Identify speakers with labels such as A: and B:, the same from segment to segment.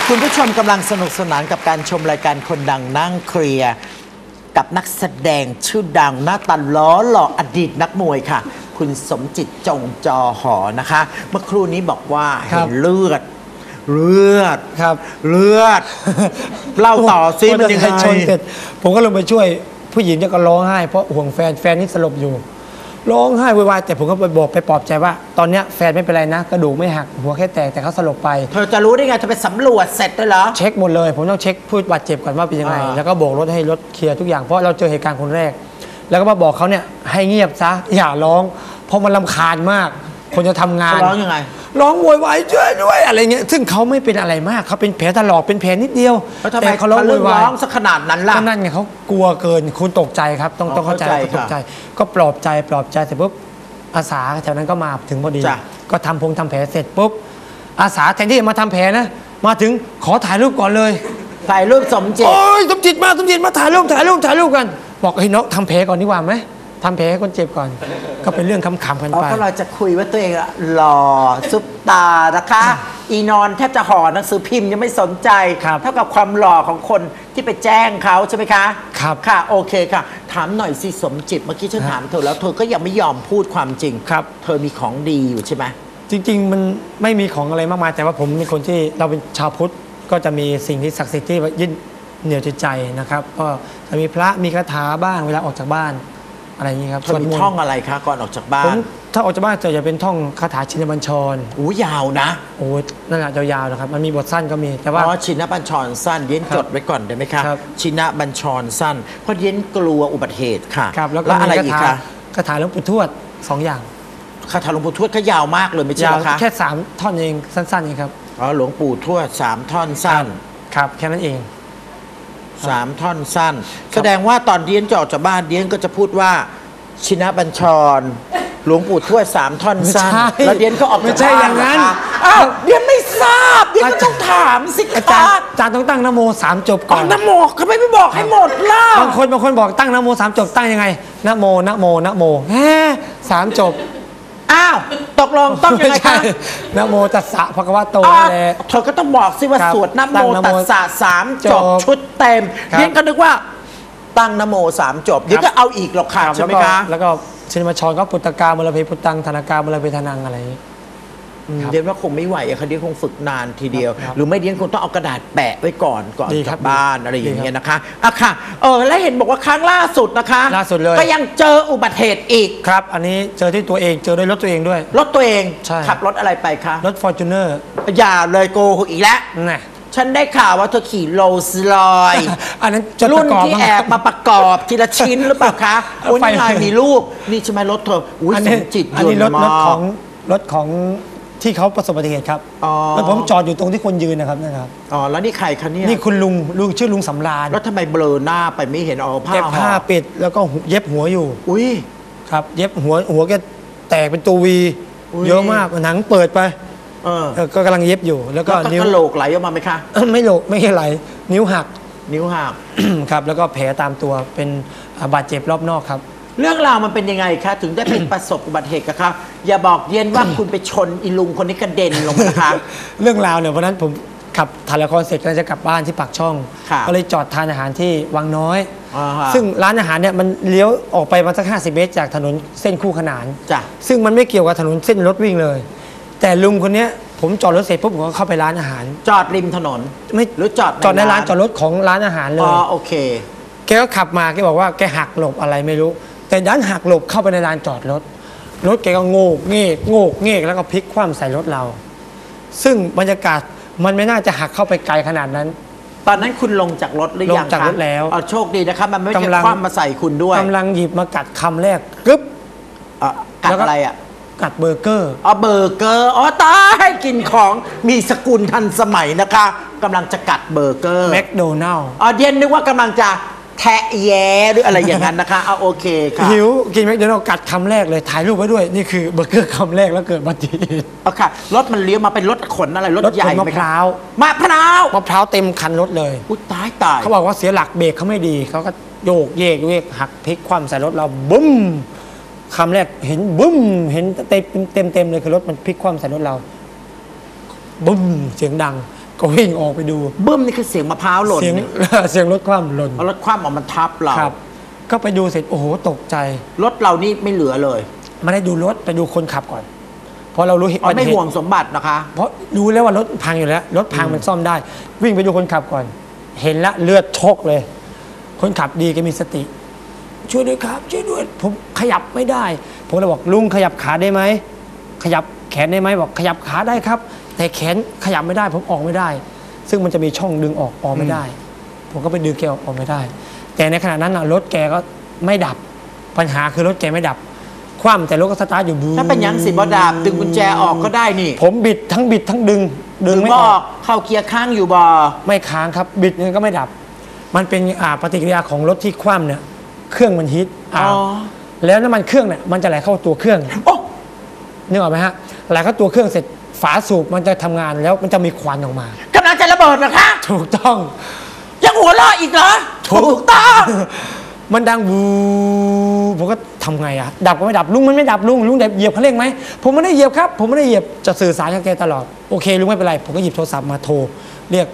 A: คุณผู้ชมกำลังสนุกสนานกับการชมรายการคนดังนั่งเคลียร์กับนักแสดงชื่อดังหน้าตาล้อหล่ออดีตนักมวยค่ะ คุณสมจิตจงจอหอนะคะ เมื่อครู่นี้บอกว่าเห็นเลือด
B: ครับ
A: เลือดเล่าต่อซิมันยังไง
B: ชนเสร็จผมก็ลงไปช่วยผู้หญิงก็ร้องไห้เพราะห่วงแฟนนี่สลบอยู่ร้องไห้วายแต่ผมก็ไปบอกไปปลอบใจว่าตอนเนี้ยแฟนไม่เป็นไรนะกระดูกไม่หักหัวแค่แตกแต่เขาสลบไป
A: เธอจะรู้ได้ไงจะไปสำรวจเสร็จเลยเหรอ
B: เช็คหมดเลยผมต้องเช็คผู้บาดเจ็บก่อนว่าเป็นยังไงแล้วก็โบกรถให้รถเคลียร์ทุกอย่างเพราะเราเจอเหตุการณ์คนแรกแล้วก็มาบอกเขาเนี่ยให้เงียบซะอย่าร้องเพราะมันรำคาญมากคนจะทำงาน
A: ร้องยังไง
B: ร้องโวยวายช่วยด้วยอะไรเงี้ยซึ่งเขาไม่เป็นอะไรมากเขาเป็นแผลถลอกเป็นแผลนิดเดียว
A: แต่เขาร้องโวยวายสักขนาดนั้นล่ะ
B: นั่นไงเขากลัวเกินคุณตกใจครับต้องเข้าใจตกใจก็ปลอบใจเสร็จปุ๊บอาสาแถวนั้นก็มาถึงพอดีก็ทำแผลเสร็จปุ๊บอาสาแทนที่จะมาทำแผลนะมาถึงขอถ่ายรูปก่อนเลย
A: ถ่ายรูปสมจิต
B: โอ้ยสมจิตมาถ่ายรูปกันบอกเฮ้ยน้องทำแผลก่อนดีกว่าไหมทำแผลให้คนเจ็บก่อนก็เป็นเรื่องขำๆกันไป
A: ก็เราจะคุยว่าตัวเองหล่อซุปตานะคะอีนอนแทบจะห่อหนังสือพิมพ์ยังไม่สนใจเท่ากับความหล่อของคนที่ไปแจ้งเขาใช่ไหมคะ
B: ครับ
A: ค่ะโอเคค่ะถามหน่อยสิสมจิตเมื่อกี้ฉันถามเธอแล้วเธอก็ยังไม่ยอมพูดความจริง
B: ครับ
A: เธอมีของดีอยู่ใช่ไหม
B: จริงๆมันไม่มีของอะไรมากมายแต่ว่าผมเป็นคนที่เราเป็นชาวพุทธก็จะมีสิ่งที่ศักดิ์สิทธิ์ที่ยึดเหนี่ยวจิตใจนะครับก็จะมีพระมีคาถาบ้างเวลาออกจากบ้านอะไรอย่างนี้ครับ
A: มีท่องอะไรคะก่อนออกจากบ้าน
B: ถ้าออกจากบ้านจะเป็นท่องคาถาชินบัญชร
A: ยาวนะ
B: นั่นแหละยาวๆนะครับมันมีบทสั้นก็มีแต่ว่า
A: ชินบัญชรสั้นเย็นจดไว้ก่อนได้ไหมคะชินบัญชรสั้นเพราะเย็นกลัวอุบัติเหตุค่ะ
B: แล้วก็อะไรอีกคะคาถาหลวงปู่ทวด2 อย่าง
A: คาถาหลวงปู่ทวดก็ยาวมากเลยไม่ใช่หรอคะ
B: แค่3 ท่อนเองสั้นๆเองครับ
A: หลวงปู่ทวด3 ท่อนสั้น
B: ครับแค่นั้นเอง
A: 3 ท่อนสั้นแสดงว่าตอนเดียนจะออกจากบ้านเดียนก็จะพูดว่าชินบัญชรหลวงปู่ทวด3 ท่อนสั้นแล้วเดียนก็ออก
B: ไม่ใช่อย่างนั้น
A: เดียนไม่ทราบเดียนก็ต้องถามสิ
B: อาจารย์ต้องตั้งนโม3 จบก่อน
A: นโมเขาไม่บอกให้หมดล่ะ
B: บางคนบอกตั้งนโม3 จบตั้งยังไงนโม3 จบ
A: ตกลงต้องยังไงคะ
B: นะโมตัสสะภะคะวะโตแหละ
A: เธอก็ต้องบอกสิว่าสวดนะโมตัสสะ3 จบชุดเต็มเดียนก็นึกว่าตั้งนะโม3 จบเดี๋ยวก็เอาอีกหรอกค่ะใช่ไหมคะ
B: แล้วก็ชินบัญชรก็ปุตตกามลเพพุตังธนากามลเพทนังอะไร
A: เดียนว่าคงไม่ไหวอะค่ะเดียนคงฝึกนานทีเดียวหรือไม่เดียนคงต้องเอากระดาษแปะไว้ก่อนกลับบ้านอะไรอย่างเงี้ยนะคะค่ะแล้วเห็นบอกว่าครั้งล่าสุดนะคะ
B: ล่าสุดเลย
A: ก็ยังเจออุบัติเหตุอีก
B: ครับอันนี้เจอที่ตัวเองเจอด้วยรถตัวเองด้วย
A: รถตัวเอง
B: ใช่
A: ขับรถอะไรไปคะ
B: รถ Fortuner
A: อย่าเลยโกหกอีกแล้วฉันได้ข่าวว่าเธอขี่โรลส์รอย
B: อันนั้น
A: รุ่นที่แอบมาประกอบทีละชิ้นหรือเปล่าคะนี่ไงมีรูปนี่ใช่ไหมรถเธอ
B: อันนี้
A: จิต
B: อันนี้รถของที่เขาประสบอุบัติเหตุครับแล้วผมจอดอยู่ตรงที่คนยืนนะครับนะครับ
A: แล้วนี่ใครคะเนี่ย
B: นี่คุณลุงชื่อลุงสำราญ
A: แล้วทำไมเบลอหน้าไปไม่เห็นผ้า
B: เย็บผ้าปิดแล้วก็เย็บหัวอยู่ครับเย็บหัวแกแตกเป็นตัววีเยอะมากหนังเปิดไปก็กำลังเย็บอยู่แล้วก็
A: นิ้วโหลกไหลออกมาไหมคะ
B: ไม่โหลกไม่ใช่ไหลนิ้วหักครับแล้วก็แผลตามตัวเป็นบาดเจ็บรอบนอกครับ
A: เรื่องราวมันเป็นยังไงคะถึงได้เป็นประสบอุบัติเหตุกับเขาอย่าบอกเย็นว่าคุณไปชนอีลุงคนนี้กระเด็นลงนะคะ
B: เรื่องราวเนี่ยวันนั้นผมขับถ่ายละครเสร็จก็จะกลับบ้านที่ปากช่องก็เลยจอดทานอาหารที่วังน้อยซึ่งร้านอาหารเนี่ยมันเลี้ยวออกไปมาสัก50 เมตรจากถนนเส้นคู่ขนานซึ่งมันไม่เกี่ยวกับถนนเส้นรถวิ่งเลยแต่ลุงคนนี้ผมจอดรถเสร็จปุ๊บผมก็เข้าไปร้านอาหาร
A: จอดริมถนน
B: ไม่
A: หรือจอด
B: ในร้านจอดรถของร้านอาหารเลย
A: โอเค
B: แกก็ขับมาแกบอกว่าแกหักหลบอะไรไม่รู้แต่ดันหักหลบเข้าไปในลานจอดรถแกก็โงกเงกแล้วก็พลิกคว่ำใส่รถเราซึ่งบรรยากาศมันไม่น่าจะหักเข้าไปไกลขนาดนั้น
A: ตอนนั้นคุณลงจากรถหรือยัง
B: ลงจากรถแล้ว
A: โชคดีนะครับมันไม่ใช่คว่ำมาใส่คุณด้วย
B: กำลังหยิบมากัดคำแรกกึ๊บ
A: กัดอะไร
B: กัดเบอร์เกอร์
A: เบอร์เกอร์ตายกินของมีสกุลทันสมัยนะคะกำลังจะกัดเบอร์เกอร์
B: แมคโดนัลด์
A: เย็นนึกว่ากำลังจะแทะแย่หรืออะไรอย่างนั้นนะคะโอเคค่ะ
B: หิวกินแมคโดนัลด์กัดคำแรกเลยถ่ายรูปไว้ด้วยนี่คือเบอร์เกอร์คำแรกแล้วเกิดอุบัติเหตุ
A: ค่ะรถมันเลี้ยวมาเป็นรถขนอะไรรถใหญ่
B: มะพร้าวเต็มคันรถเลย
A: ตาย
B: เขาบอกว่าเสียหลักเบรกเขาไม่ดีเขาก็โยกเยกหักพลิกคว่ำใส่รถเราบึ้มคำแรกเห็นบึ้มเห็นเต็มเลยคือรถมันพลิกคว่ำใส่รถเราบึ้มเสียงดังก็วิ่งออกไปดู
A: บึ้มนี่คือเสียงมะพร้าวหล่น
B: เสียงรถคว่ำหล่น
A: เอารถคว่ำออกมาทับเรา
B: ครับ ก็ไปดูเสร็จโอ้โหตกใจ
A: รถเรานี่ไม่เหลือเลย
B: ไม่ได้ดูรถไปดูคนขับก่อนเพราะเรารู้
A: ไม่ห่วงสมบัตินะคะ
B: เพราะรู้แล้วว่ารถพังอยู่แล้วรถพังมันซ่อมได้ วิ่งไปดูคนขับก่อน เห็นละเลือดชกเลย คนขับดีแกมีสติ ช่วยด้วยครับช่วยด้วยผมขยับไม่ได้ ผมเลยบอกลุงขยับขาได้ไหมขยับแขนได้ไหมบอกขยับขาได้ครับ แต่แขนขยับไม่ได้ผมออกไม่ได้ ซึ่งมันจะมีช่องดึงออกไม่ได้ ผมก็ไปดึงแกออกไม่ได้ แต่ในขณะนั้นรถแกก็ไม่ดับปัญหาคือรถแกไม่ดับคว่ำแต่รถก็สตาร์ทอยู่บู๊
A: ถ้าเป็นยังสิบดาบดึงกุญแจออกก็ได้นี่
B: ผมบิดทั้งดึงไม่ออก
A: เข้าเกียร์ค้างอยู่บ่
B: ไม่ค้างครับบิดเนี่ยก็ไม่ดับ มันเป็นปฏิกิริยาของรถที่คว่ำเนี่ยเครื่องมันฮิตแล้วน้ำมันเครื่องเนี่ยมันจะไหลเข้าตัวเครื่องนึกออกไหมฮะไหลเข้าตัวเครื่องเสร็จฝาสูบมันจะทำงานแล้วมันจะมีควันออกมาก
A: ำลังจะระเบิดเหรอคะ
B: ถูกต้อง
A: ยังหัวเราะอีกเหรอถูกต้อง
B: มันดังวูผมก็ทำไงอะดับก็ไม่ดับลุงมันไม่ดับลุงเหยียบคันเร่งไหมผมไม่ได้เหยียบครับผมไม่ได้เหยียบจะสื่อสารกับแกตลอดโอเคลุงไม่เป็นไรผมก็หยิบโทรศัพท์มาโทรเรียก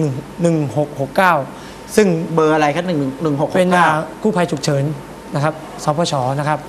B: 1669ซึ่ง
A: เบอร์อะไรครับ1669
B: เป็นกู้ภัยฉุกเฉินนะครับสพชนะครับ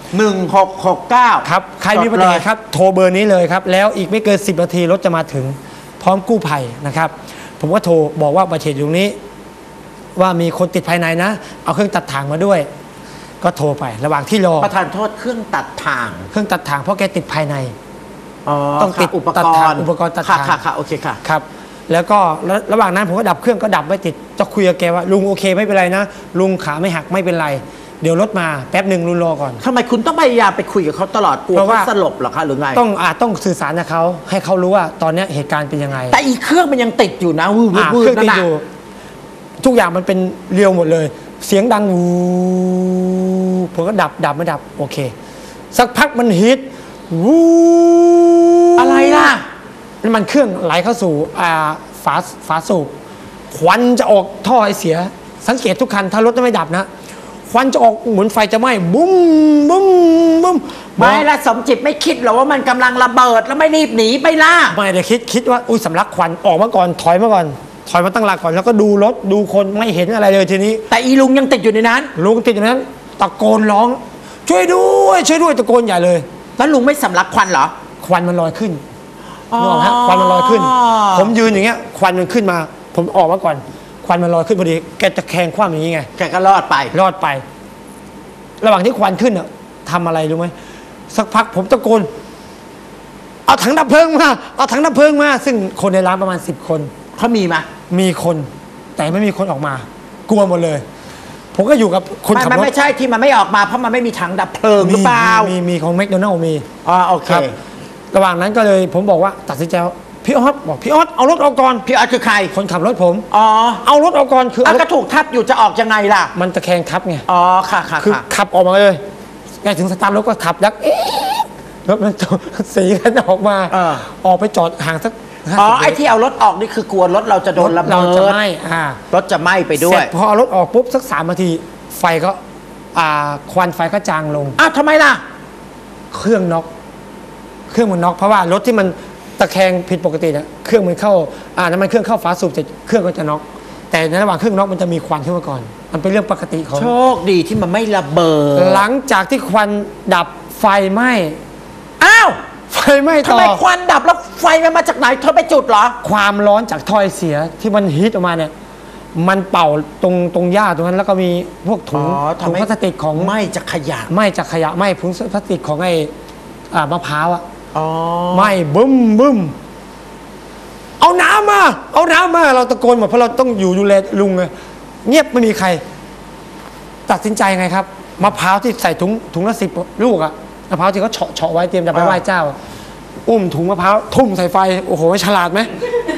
A: 1669
B: ครับใครมีปัญหาครับโทรเบอร์นี้เลยครับแล้วอีกไม่เกิน10 นาทีรถจะมาถึงพร้อมกู้ภัยนะครับผมก็โทรบอกว่าอุบัติเหตุอยู่ตรงนี้ว่ามีคนติดภายในนะเอาเครื่องตัดถ่างมาด้วย ก็โทรไประหว่างที่รอ
A: ประธานโทษเครื่องตัดถ่าง
B: เพราะแกติดภายใน
A: ต้องติดอุปกรณ์
B: ตัดถ่าง
A: ค่ะโอเคค่ะ
B: ครับแล้วก็ระหว่างนั้นผมก็ดับเครื่องก็ดับไม่ติดจะคุยกับแกว่าลุงโอเคไม่เป็นไรนะลุงขาไม่หักไม่เป็นไรเดี๋ยวรถมาแป๊บหนึ่งลุงรอก่อน
A: ทำไมคุณต้องพยายามไปคุยกับเขาตลอดกลัวเขาสลบหรอคะหรือไง
B: ต้องสื่อสารกับเขาให้เขารู้ว่าตอนนี้เหตุการณ์เป็นยังไง
A: แต่อีกเครื่องมันยังติดอยู่นะวืด
B: เครื่องติดอยู่ทุกอย่างมันเป็นเรียวหมดเลยเสียงดังวูผมก็ดับไม่ดับโอเคสักพักมันฮิตวู
A: อะไรล่ะ
B: มันเครื่องไหลเข้าสู่ฝาสูบควันจะออกท่อไอเสียสังเกตทุกคันถ้ารถไม่ดับนะควันจะออกเหมือนไฟจะไหม้บุ้ม
A: ไม่ละสมจิตไม่คิดหรอว่ามันกำลังระเบิดแล้วไม่รีบหนีไปล่ะ
B: ไม่ได้คิดว่าอุ้ยสำลักควันออกมาก่อนถอยมาตั้งหลักก่อนแล้วก็ดูรถดูคนไม่เห็นอะไรเลยทีนี้
A: แต่อีลุงยังติดอยู่ในนั้น
B: ลุงติดอยู่ในนั้นตะโกนร้องช่วยด้วยตะโกนใหญ่เลย
A: แล้วลุงไม่สำลักควันเหรอ
B: ควันมันลอยขึ้นนึกออกไหมฮะควันมันลอยขึ้นผมยืนอย่างเงี้ยควันมันขึ้นมาผมออกมาก่อนควันมันลอยขึ้นพอดีแกจะแข่งคว่ำอย่างนี้ไง
A: แกก็รอดไ
B: ประหว่างที่ควันขึ้นอ่ะทำอะไรรู้ไหมสักพักผมตะโกนเอาถังดับเพลิงมาซึ่งคนในร้านประมาณ10 คน
A: เขามี
B: คนแต่ไม่มีคนออกมากลัวหมดเลยผมก็อยู่กับคนขับรถ
A: ไม่ใช่ที่มันไม่ออกมาเพราะมันไม่มีถังดับเพลิงหรือเปล่า
B: มีของแมคโดนัลด์มี
A: โอเค
B: ระหว่างนั้นก็เลยผมบอกว่าตัดสินใจพี่ออสเอารถออกก่อน
A: พี่ออสคือใคร
B: คนขับรถผม
A: เอา
B: รถออกก่อนคือ
A: ก็ถูกทับอยู่จะออกยังไงล่ะ
B: มันตะแคงทับไง
A: ค่ะ
B: คือขับออกมาเลยไงถึงสตาร์ทรถก็ขับยักรถมันสีกันออกมาออกไปจอดห่างสัก
A: ไอ้ที่เอารถออกนี่คือกลัวรถเราจะโดนระเบิด
B: เราจะไหม้
A: รถจะไหม้ไปด้วย
B: พอเอารถออกปุ๊บสัก3 นาทีไฟก็ควันไฟก็จางลง
A: ทำไมล่ะ
B: เครื่องมันน็อกเพราะว่ารถที่มันตะแคงผิดปกติเนี่ยเครื่องมันเข้าน้ำมันเครื่องเข้าฝาสูบเสร็จเครื่องก็จะน็อกแต่ในระหว่างเครื่องน็อกมันจะมีควันขึ้นมาก่อนมันเป็นเรื่องปกติของ
A: โชคดีที่มันไม่ระเบิด
B: หลังจากที่ควันดับไฟไหม้ไฟไหม้ต่อ
A: ทำไมควันดับแล้วไฟมันมาจากไหนเธอไปจุดเหรอ
B: ความร้อนจากท่อไอเสียที่มันฮีทออกมาเนี่ยมันเป่าตรงหญ้าตรงนั้นแล้วก็มีพวกถุงพลาสติกของ
A: ไหม้จากขยะ
B: ไหม้ถุงพลาสติกของไอ้มะพร้าวไหม้บึ้มเอาน้ำมาเราตะโกนหมดเพราะเราต้องอยู่ดูแลลุงไงเงียบไม่มีใครตัดสินใจไงครับมะพร้าวที่ใส่ถุงละ10 ลูกมะพร้าวที่เขาเฉาะไว้เตรียมจะไปไหว้เจ้าอุ้มถุงมะพร้าวทุ่มใส่ไฟโอ้โหฉลาดไหม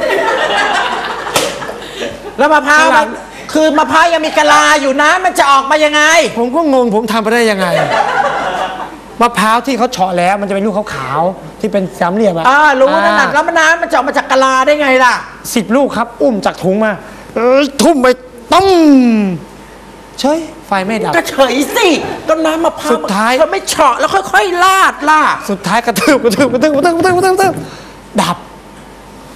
A: แล้วมะพร้าวคือมะพร้าวยังมีกะลาอยู่นะมันจะออกมายังไง
B: ผมก็งงผมทำไปได้ยังไงมะพร้าวที่เขาเฉาะแล้วมันจะเป็นลูกขาวๆที่เป็นสามเหลี่ยม
A: รู้นั่นน่ะแล้วน้ำมันจะออกมาจากกะลาได้ไงล่ะ
B: 10 ลูกครับอุ้มจากถุงมาทุ่มไปต้มเฉยไฟไม่ดับ
A: ก็เฉยสิต้นน้ำมะพร้าว
B: สุดท้าย
A: มันไม่เฉาะแล้วค่อยๆลาด
B: สุดท้ายกระทืบดับ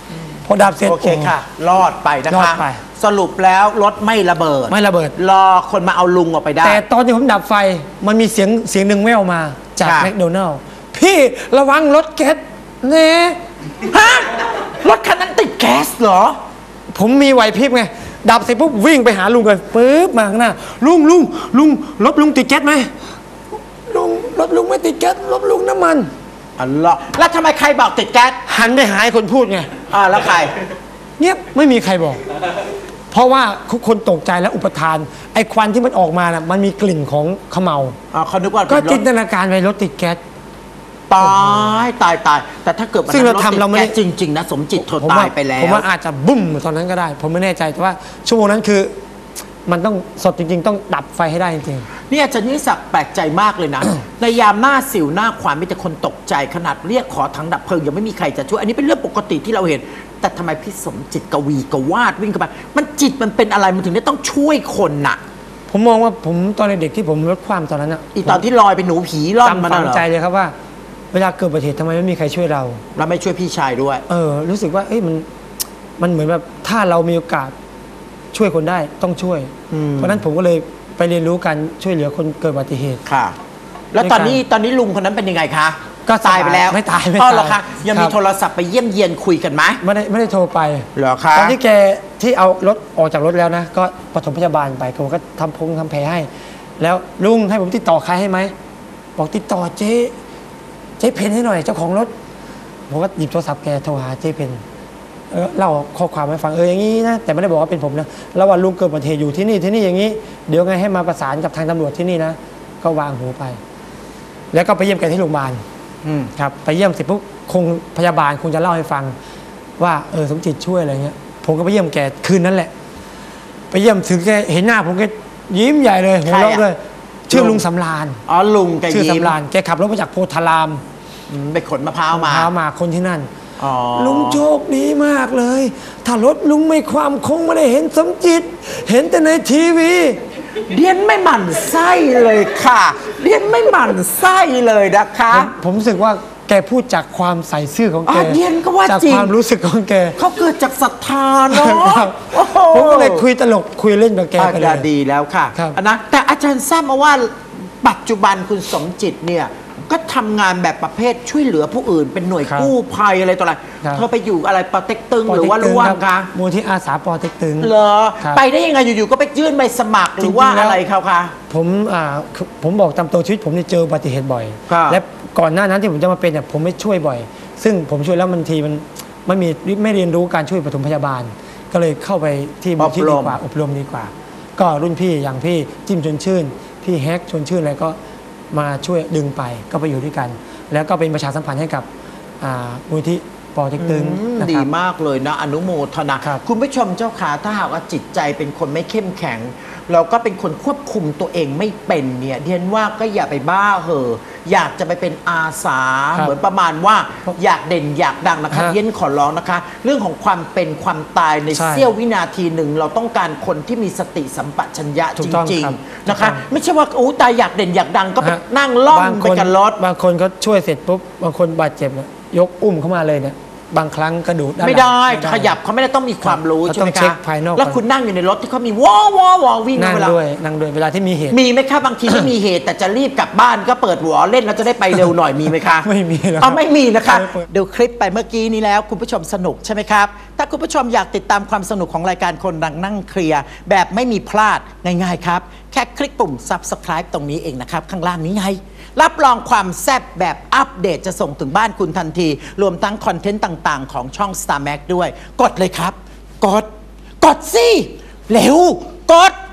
B: พอดับเสร็จ
A: โอเคค่ะ รอดไปนะ
B: รอ
A: คะ
B: ดไป
A: สรุปแล้วรถไม่ระเบิด
B: ไม่ระเบิด
A: รอคนมาเอาลุงออกไปได้
B: แต่ตอนที่ผมดับไฟมันมีเสียงหนึ่งแว่วมาจาก
A: ค่ะ
B: แมคโดนัลล์พี่ระวังรถแก๊สเน่
A: ฮะรถคันนั้นติดแก๊สเหรอ
B: ผมมีไหวพริบไงดับเสร็จปุ๊บวิ่งไปหาลุงเลยปึ๊บมาข้างหน้าลุงรถลุงติดแก๊สไหมรถลุงไม่ติดแก๊สรถลุงน้ำมัน
A: อัลลอฮ์แล้วทำไมใครบอกติดแก๊ส
B: หันไปหาไอ้คนพูดไง
A: แล้วใคร
B: เงียบไม่มีใครบอก เพราะว่าทุกคนตกใจและอุปทานไอ้ควันที่มันออกมาน่ะมันมีกลิ่นของเขมเมา
A: เขานึกว่า
B: ก็
A: เป็นร
B: จิ
A: ถ
B: นตนาการไปรถติดแก๊ส
A: ตายแต่ถ้าเกิดมัน
B: ซึ่งเรา
A: ถ
B: ทำเราไม่ได้
A: ติดแก๊สจริงๆนะสมจิตเธอ
B: ผม
A: ตา
B: ว่าย
A: ไปแล้ว
B: ผมว่าอาจจะบุ้มตอนนั้นก็ได้ ผมไม่แน่ใจแต่ว่าชั่วโมงนั้นคือ มันต้องสดจริงๆ ต้องดับไฟให้ได้จริง
A: นี่อาจารย์นิสักดิ์แปลกใจมากเลยนะ ในยามหน้าสิวหน้าขวานมีแต่คนตกใจขนาดเรียกขอถังดับเพลิงยังไม่มีใครจะช่วยอันนี้เป็นเรื่องปกติที่เราเห็น แต่ทำไมพี่สมจิตกวีกวาดวิ่งเข้าไปมันจิตมันเป็นอะไรมันถึงได้ต้องช่วยคนน่ะ
B: ๆผมมองว่าผมตอนเด็กๆที่ผมลดความตอนนั้นอ่ะ
A: อีตอนที่ลอยเป็นหนูผีล่อนมา
B: จำฝั
A: น่ะ
B: ง
A: เหรอ
B: ใจเลยครับว่า เวลาเกิดอุบัติเหตุทำไมไม่มีใครช่วยเรา
A: แล้วไม่ช่วยพี่ชายด้วย
B: รู้สึกว่าเอ้ยมันเหมือนแบบถ้าเรามีโอกาสช่วยคนได้ต้องช่วย เพราะฉะนั้นผมก็เลยไปเรียนรู้การช่วยเหลือคนเกิดอุบัติเหตุ
A: ค่ะ แล้วตอนนี้ลุงคนนั้นเป็นยังไงคะ
B: ก็สบาย
A: ตายไปแล้ว
B: ไม่ตาย
A: เหรอคะยังมี
B: ครับ
A: โทรศัพท์ไปเยี่ยมเยียนคุยกันไหม
B: ไม่ได้โทรไป
A: เหรอคะ
B: ตอนที่แกที่เอารถออกจากรถแล้วนะ ก็ปฐมพยาบาลไปผมก็ทำแผลให้ แล้วลุงให้ผมติดต่อใครให้ไหมบอกติดต่อเจ๊เพนให้หน่อยเจ้าของรถผมก็หยิบโทรศัพท์แกโทรหาเจ๊เพนเล่าข้อความให้ฟังอย่างนี้นะแต่ไม่ได้บอกว่าเป็นผมนะแล้วว่าลุงเกิดอุบัติเหตุอยู่ที่นี่อย่างนี้เดี๋ยวไงให้มาประสานกับทางตำรวจที่นี่นะก็วางหูไป แล้วก็ไปเยี่ยมแกที่โรงพยาบาลครับไปเยี่ยมเสร็จปุ๊บคงพยาบาลคงจะเล่าให้ฟังว่าสมจิตช่วยอะไรเงี้ยผมก็ไปเยี่ยมแกคืนนั้นแหละไปเยี่ยมถึงแกเห็นหน้าผมแกยิ้มใหญ่เลยหัวเราะเลยชื่อลุงสำราญ
A: ลุงแก
B: ชื่อ
A: ยิ้ม
B: สำราญแกขับรถมาจากโพธาราม
A: ไปขนมะพร้าวมา
B: คนที่นั่น
A: อ๋อ
B: ลุงโชคดีมากเลย ถ้ารถลุงไม่ความคงไม่ได้เห็นสมจิต เห็นแต่ในทีวี
A: เรียนไม่หมั่นไส้เลยค่ะเรียนไม่หมั่นไส้เลยนะคะ
B: ผมรู้สึกว่าแกพูดจากความใส่ซื่อของแก
A: เรียนก็ว่า
B: จาก
A: จริง
B: ความรู้สึกของแก
A: เขาเกิดจากศรัทธาเนาะ
B: ครับ
A: โอ้โห
B: ผมก็เลยคุยตลกคุยเล่นกับแกไปเลย
A: ดีแล้วค่ะ
B: ครับ
A: นะแต่อาจารย์ทราบมาว่าปัจจุบันคุณสมจิตเนี่ยก็ทำงานแบบประเภทช่วยเหลือผู้อื่น เป็นหน่วยกู้ภัยอะไรต่ออะไร
B: ครับ
A: เธอไปอยู่อะไรปอเต็กตึงหรือว่าร่วมคะ
B: มูลที่อาสาปอเต็กตึง
A: เหรอ
B: ครับ
A: ไปได้ยังไงอยู่ๆก็ไปยื่นใบสมัครหรือว่า
B: จริงๆแล้ว
A: อะไรเขาคะ
B: ผมบอกตามตัวชีวิตผมเนี่ยเจออุบัติเหตุบ่อย
A: ครับ
B: และก่อนหน้านั้นที่ผมจะมาเป็นเนี่ยผมไม่ช่วยบ่อย ซึ่งผมช่วยแล้วบางทีมันไม่เรียนรู้การช่วยปฐมพยาบาล ก็เลยเข้าไปที่มูลที่ดีกว่าอบรมดีกว่า ก็รุ่นพี่อย่างพี่จิ้มชวนชื่น พี่แฮกชวนชื่นอะไรก็มาช่วยดึงไปก็ไปอยู่ด้วยกัน แล้วก็เป็นประชาสัมพันธ์ให้กับมูลที่ปอเต็กตึงนะ
A: ดี
B: ครับ
A: มากเลยนะอนุโมทนา
B: ครับ
A: คุณผู้ชมเจ้าขาถ้าหากว่าจิตใจเป็นคนไม่เข้มแข็ง เราก็เป็นคนควบคุมตัวเองไม่เป็นเนี่ยเดียนว่าก็อย่าไปบ้าเหอะอยากจะไปเป็นอาสา
B: ครับ
A: เหมือนประมาณว่าอยากเด่นอยากดังนะคะ
B: ฮะ
A: เดียนขอร้องนะคะ เรื่องของความเป็นความตายใน
B: ใช่
A: เสี้ยววินาทีหนึ่ง เราต้องการคนที่มีสติสัมปชัญญะ
B: ถู
A: จ
B: กต้อง
A: ริง
B: ครับ
A: ๆนะคะ
B: ถูกต้อง
A: ไม่ใช่ว่าโอ้ตายอยากเด่นอยากดังก็ไป
B: ฮะ
A: นั่งล่อมไปกับรถ
B: บางคนก็ช่วยเสร็จปุ๊บบางคนบาดเจ็บเนี่ยยกอุ้มเข้ามาเลยเนี่ยบางครั้งกระดูดด้านหลัง
A: ไม่ได้ขยับเขาไม่ได้ต้องมีความรู้
B: ครับ
A: ใช่ไหม
B: ต้องเช็
A: คะ
B: คภายนอก
A: แล้วคุณนั่งอยู่ในรถที่เขามีวอวิ่ง
B: นั่ง
A: เวลา
B: ด้วยเวลาที่มีเหตุ
A: มีไหมคะบางที ไม่มีเหตุ แต่จะรีบกลับบ้านก็เปิดหัวเล่นแล้วจะได้ไปเร็วหน่อยมีไหมคะ
B: ไม่มีแล้ว
A: ไม่มีนะคะ
B: ไม่เปิด
A: ดูคลิปไปเมื่อกี้นี้แล้วคุณผู้ชมสนุกใช่ไหมครับ ถ้าคุณผู้ชมอยากติดตามความสนุกของรายการคนดังนั่งเคลียร์แบบไม่มีพลาดง่ายๆครับแค่คลิกปุ่ม Subscribe ตรงนี้เองนะครับข้างล่างนี้ไงรับรองความแซ่บแบบอัปเดตจะส่งถึงบ้านคุณทันที รวมทั้งคอนเทนต์ต่างๆ ของช่อง Star Max ด้วย กดเลยครับ กดสิเร็วกด